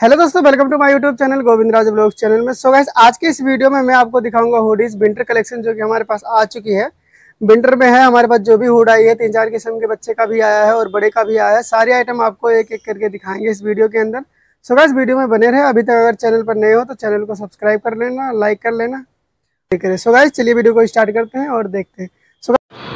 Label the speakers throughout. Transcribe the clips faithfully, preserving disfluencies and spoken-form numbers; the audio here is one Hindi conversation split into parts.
Speaker 1: हेलो दोस्तों, welcome to my YouTube channel Govind Raj blogs channel में। सो गाइस, आज के इस वीडियो में मैं आपको दिखाऊंगा हुडीज विंटर कलेक्शन जो कि हमारे पास आ चुकी है। विंटर में है हमारे पास जो भी हुड आई है, तीन चार किस्म के बच्चे का भी आया है और बड़े का भी आया है। सारी आइटम आपको एक एक करके दिखाएंगे इस वीडियो के अंदर। सो गाइस, वीडियो में बने रहे। अभी तक अगर चैनल पर नए हो तो चैनल को सब्सक्राइब कर लेना, लाइक कर लेना। सो गाइस, चलिए वीडियो को स्टार्ट करते हैं और देखते हैं। सो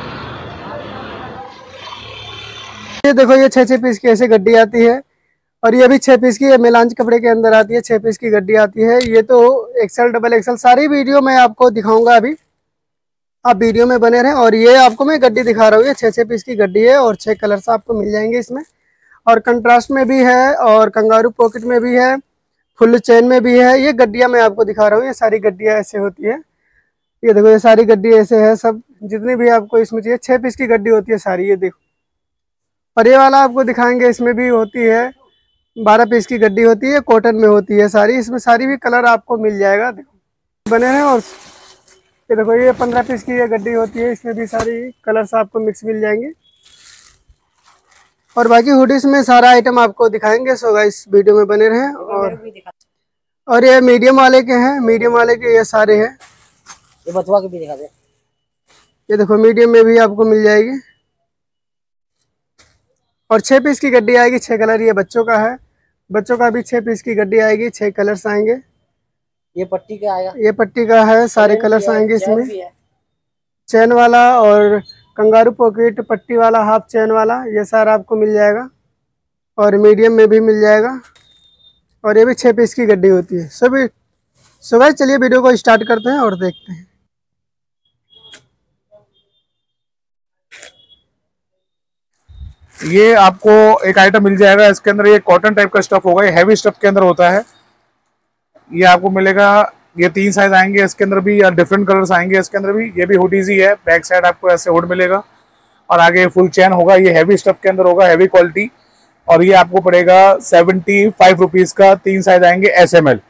Speaker 1: ये देखो, ये छः छः पीस की ऐसे गड्डी आती है और ये भी छह पीस की मेलांच कपड़े के अंदर आती है। छह पीस की गड्डी आती है। ये तो एक्सेल डबल एक्सेल सारी वीडियो में आपको दिखाऊंगा। अभी आप वीडियो में बने रहें। और ये आपको मैं गड्डी दिखा रहा हूँ, ये छह छह पीस की गड्डी है और छह कलर्स आपको मिल जाएंगे इसमें। और कंट्रास्ट में भी है और कंगारू पॉकेट में भी है, फुल चेन में भी है। ये गड्डियाँ मैं आपको दिखा रहा हूँ, ये सारी गड्डियाँ ऐसे होती है। ये देखो, ये सारी गड्डी ऐसे है। सब जितनी भी आपको इसमें चाहिए छह पीस की गड्डी होती है सारी। ये देखो, और ये वाला आपको दिखाएंगे, इसमें भी होती है बारह पीस की गड्डी होती है, कॉटन में होती है सारी। इसमें सारी भी कलर आपको मिल जाएगा, देखो बने हैं। और ये देखो, ये पंद्रह पीस की ये गड्डी होती है, इसमें भी सारी कलर्स आपको मिक्स मिल जाएंगे। और बाकी हुडीज में सारा आइटम आपको दिखाएंगे। सो गाइस, वीडियो में बने रहें। और और ये मीडियम वाले के हैं, मीडियम वाले के ये सारे हैं।
Speaker 2: ये बथुआ के भी दिखा दे।
Speaker 1: ये देखो, मीडियम में भी आपको मिल जाएगी। और छह पीस की गड्डी आएगी, छह कलर। ये बच्चों का है, बच्चों का भी छह पीस की गड्डी आएगी, छह कलर्स आएंगे।
Speaker 2: ये पट्टी का आएगा,
Speaker 1: ये पट्टी का है, सारे कलर्स आएंगे इसमें। चैन वाला और कंगारू पॉकेट, पट्टी वाला, हाफ चैन वाला, ये सारा आपको मिल जाएगा। और मीडियम में भी मिल जाएगा। और ये भी छह पीस की गड्डी होती है सभी। सो गाइस, चलिए वीडियो को स्टार्ट करते हैं और देखते हैं।
Speaker 3: ये आपको एक आइटम मिल जाएगा, इसके अंदर ये कॉटन टाइप का स्टफ होगा, ये हैवी स्टफ के अंदर होता है। ये आपको मिलेगा, ये तीन साइज आएंगे इसके अंदर भी, या डिफरेंट कलर्स आएंगे इसके अंदर भी। ये भी हुडीज ही है, बैक साइड आपको ऐसे हुड मिलेगा और आगे फुल चैन होगा। ये हैवी स्टफ के अंदर होगा, हैवी क्वालिटी। और ये आपको पड़ेगा सेवेंटी फाइव रुपीज का। तीन साइज आएंगे एस एम एल।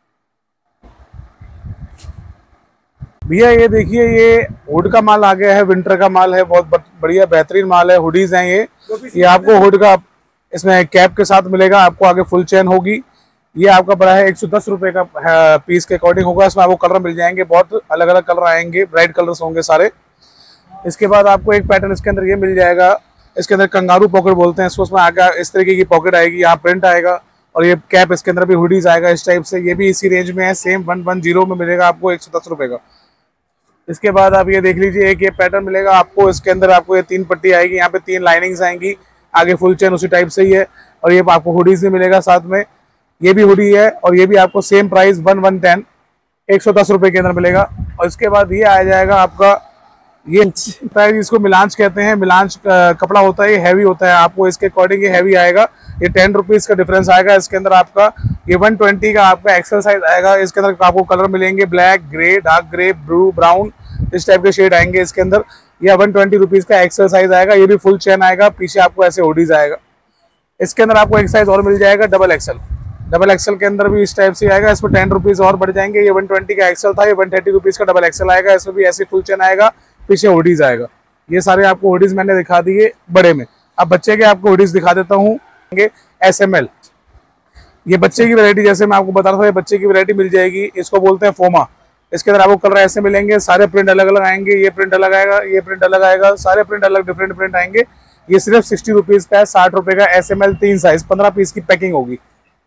Speaker 3: भैया ये देखिए, ये हुड का माल आ गया है, विंटर का माल है, बहुत बढ़िया बेहतरीन माल है। हुडीज हैं ये ये आपको हुड का इसमें कैप के साथ मिलेगा। आपको आगे फुल चैन होगी। ये आपका पड़ा है एक सौ दस रुपए का पीस के अकॉर्डिंग होगा। इसमें आपको कलर मिल जाएंगे, बहुत अलग अलग कलर आएंगे, ब्राइट कलर्स होंगे सारे। इसके बाद आपको एक पैटर्न इसके अंदर ये मिल जाएगा, इसके अंदर कंगारू पॉकेट बोलते हैं इसको। उसमें आगे इस तरीके की पॉकेट आएगी, यहाँ प्रिंट आएगा और ये कैप इसके अंदर भी हुडीज आएगा इस टाइप से। ये भी इसी रेंज में है, सेम वन वन जीरो में मिलेगा आपको एक सौ दस रुपए का। इसके बाद आप ये देख लीजिए, एक ये पैटर्न मिलेगा आपको। इसके अंदर आपको ये तीन पट्टी आएगी, यहाँ पे तीन लाइनिंग्स आएंगी, आगे फुल चेन उसी टाइप से ही है। और ये आपको हुडीज भी मिलेगा साथ में। ये भी हुडी है और ये भी आपको same price one one ten एक सौ दस रुपए के अंदर मिलेगा। और इसके बाद ये आ जाएगा आपका, ये प्राइस इसको मिलांच कहते हैं। मिलांच कपड़ा होता है, ये हैवी होता है। आपको इसके अकॉर्डिंग ये हैवी आएगा। ये टेन रुपीज का डिफरेंस आएगा इसके अंदर आपका। ये वन ट्वेंटी का आपका एक्सेल साइज आएगा। इसके अंदर आपको कलर मिलेंगे, black, grey, dark grey, blue, brown, इस टाइप के शेड आएंगे इसके अंदर। ये वन ट्वेंटी रुपीज का एक्सेल साइज आएगा। ये भी फुल चेन आएगा, पीछे आपको ऐसे हुडीज आएगा। इसके अंदर आपको एक साइज और मिल जाएगा, डबल एक्सेल। डबल एक्सेल के अंदर भी इस टाइप से आएगा। इसमें टेन रुपीज और बढ़ जाएंगे। ये वन ट्वेंटी का एक्सेल था, ये वन थर्टी रुपीज का डबल एक्सेल आएगा। इसमें भी ऐसे फुल चेन आएगा, पीछे हुडीज आएगा। ये सारे आपको हुडीज मैंने दिखा दिए बड़े में। अब बच्चे के आपको हुडीज दिखा देता हूँ। एस एम एल, ये बच्चे की वैरायटी, जैसे मैं आपको बता रहा था, ये बच्चे की वैरायटी मिल जाएगी। इसको बोलते हैं फोमा। इसके अंदर आपको कलर ऐसे मिलेंगे, सारे प्रिंट अलग अलग आएंगे। ये प्रिंट अलग आएगा, ये प्रिंट अलग आएगा, सारे प्रिंट अलग डिफरेंट प्रिंट आएंगे। ये सिर्फ सिक्सटी रुपीज का है, साठ रुपए का एस एम एल, तीन साइज, पंद्रह पीस की पैकिंग होगी।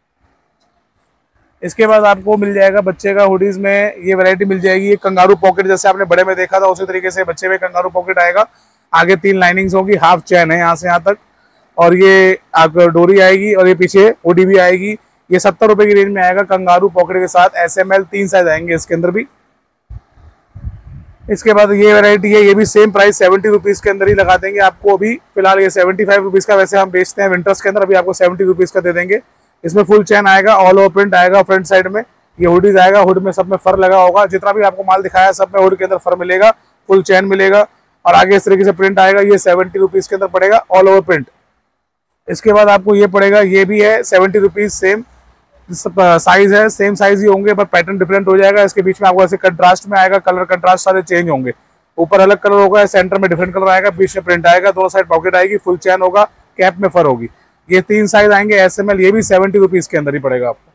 Speaker 3: इसके बाद आपको मिल जाएगा बच्चे का हुडीज में ये वैरायटी मिल जाएगी। ये कंगारू पॉकेट, जैसे आपने बड़े में देखा था उसी तरीके से बच्चे में कंगारू पॉकेट आएगा। आगे तीन लाइनिंग्स होगी, हाफ चैन है यहाँ से यहाँ तक। और ये आपको डोरी आएगी और ये पीछे हुडी भी आएगी। ये सत्तर रुपए की रेंज में आएगा कंगारू पॉकेट के साथ। एस एम एल, तीन साइज आएंगे इसके अंदर भी। इसके बाद ये वैरायटी है, ये भी सेम प्राइस सेवेंटी रुपीज के अंदर ही लगा देंगे आपको। अभी फिलहाल ये सेवेंटी फाइव रुपीज का वैसे हम बेचते हैं विंटर्स के अंदर, अभी आपको सेवेंटी रुपीज का दे देंगे। इसमें फुल चैन आएगा, ऑल ओवर प्रिंट आएगा फ्रंट साइड में। ये हुडीज आएगा, हुड में सब में फर लगा होगा। जितना भी आपको माल दिखाया सब में हुड के अंदर फर मिलेगा, फुल चैन मिलेगा और आगे इस तरीके से प्रिंट आएगा। ये सेवेंटी रुपीज के अंदर पड़ेगा, ऑल ओवर प्रिंट। इसके बाद आपको ये पड़ेगा, ये भी है सेवेंटी रुपीज, सेम साइज है, सेम साइज ही होंगे पर पैटर्न डिफरेंट हो जाएगा। इसके बीच में आपको ऐसे कंट्रास्ट में आएगा, कलर कंट्रास्ट सारे चेंज होंगे। ऊपर अलग कलर होगा, सेंटर में डिफरेंट कलर आएगा, बीच में प्रिंट आएगा, दोनों साइड पॉकेट आएगी, फुल चैन होगा, कैप में फर होगी। ये तीन साइज आएंगे एस एम एल, ये भी सेवेंटी रुपीज के अंदर ही पड़ेगा आपको।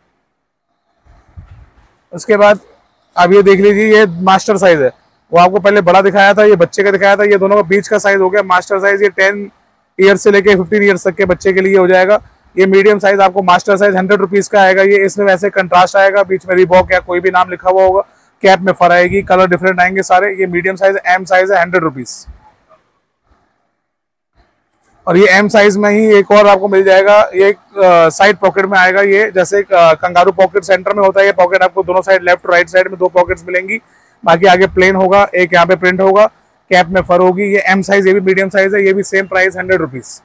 Speaker 3: उसके बाद अब ये देख लीजिए, ये मास्टर साइज है। वो आपको पहले बड़ा दिखाया था, ये बच्चे का दिखाया था, ये दोनों का बीच का साइज हो गया मास्टर साइज। ये टेन ईयर से लेके फिफ्टीन ईयर्स तक के बच्चे के लिए हो जाएगा। ये मीडियम साइज आपको मास्टर साइज हंड्रेड रुपीज का आएगा। ये इसमें वैसे कंट्रास्ट आएगा, बीच में रिबॉक या कोई भी नाम लिखा हुआ होगा, कैप में फर आएगी, कलर डिफरेंट आएंगे सारे। ये मीडियम साइज एम साइज है, हंड्रेड रुपीज। और ये एम साइज में ही एक और आपको मिल जाएगा, ये साइड पॉकेट में आएगा। ये जैसे कंगारू पॉकेट सेंटर में होता है, ये पॉकेट आपको दोनों साइड लेफ्ट राइट साइड में दो पॉकेट्स मिलेंगी। बाकी आगे प्लेन होगा, एक यहाँ पे प्रिंट होगा, कैप में फर होगी। ये एम साइज, ये भी मीडियम साइज है, ये भी सेम प्राइस हंड्रेड रुपीज।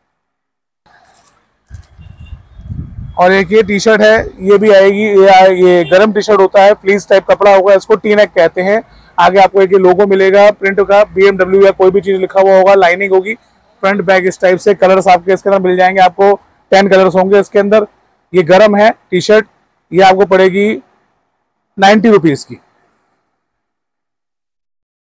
Speaker 3: और एक ये टी शर्ट है, ये भी आएगी। ये, ये गर्म टी शर्ट होता है, फ्लीस टाइप कपड़ा होगा, इसको टी नेक कहते हैं। आगे आपको एक ये लोगो मिलेगा प्रिंट का, बी एम डब्ल्यू या कोई भी चीज लिखा हुआ होगा, लाइनिंग होगी, फ्रंट बैक इस टाइप से। कलर्स आपके इसके अंदर मिल जाएंगे, आपको टेन कलर्स होंगे इसके अंदर। ये गर्म है टी शर्ट, ये आपको पड़ेगी नाइन्टी रुपीज की।